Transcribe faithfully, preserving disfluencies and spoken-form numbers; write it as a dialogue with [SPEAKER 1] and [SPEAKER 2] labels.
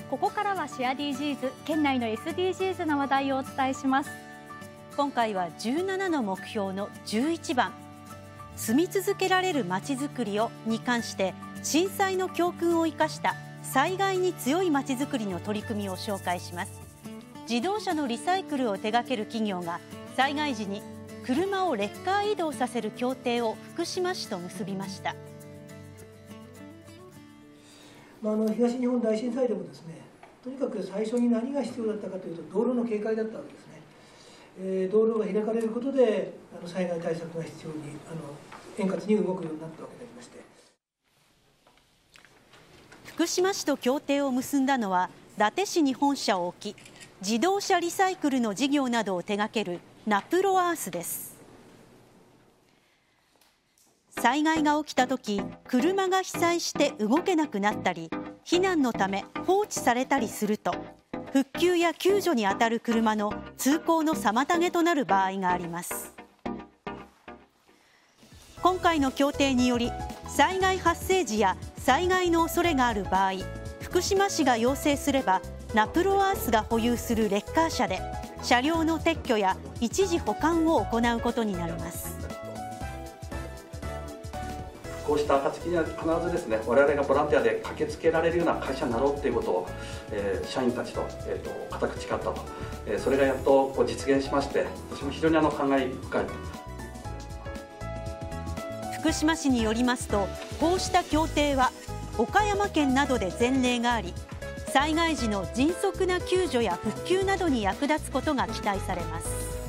[SPEAKER 1] ここからはシェア ディージーズ、県内の エスディージーズ の話題をお伝えします。
[SPEAKER 2] 今回はじゅうななの目標のじゅういちばん、住み続けられるまちづくりをに関して震災の教訓を生かした災害に強いまちづくりの取り組みを紹介します。自動車のリサイクルを手掛ける企業が災害時に車をレッカー移動させる協定を福島市と結びました。
[SPEAKER 3] まあ、あの東日本大震災でもですね、とにかく最初に何が必要だったかというと道路の警戒だったわけですね。えー、道路が開かれることであの災害対策が必要にあの円滑に動くようになったわけでありまして、
[SPEAKER 2] 福島市と協定を結んだのは伊達市に本社を置き、自動車リサイクルの事業などを手掛けるナプロアースです。災害が起きたとき、車が被災して動けなくなったり、避難のため放置されたりすると、復旧や救助に当たる車の通行の妨げとなる場合があります。今回の協定により、災害発生時や災害の恐れがある場合、福島市が要請すればナプロアースが保有するレッカー車で車両の撤去や一時保管を行うことになります。
[SPEAKER 4] こうした暁には必ずですね、我々がボランティアで駆けつけられるような会社になろうということを、えー、社員たちと、えー、と固く誓ったと、えー、それがやっとこう実現しまして、私も非常にあの感慨深い。
[SPEAKER 2] 福島市によりますと、こうした協定は岡山県などで前例があり、災害時の迅速な救助や復旧などに役立つことが期待されます。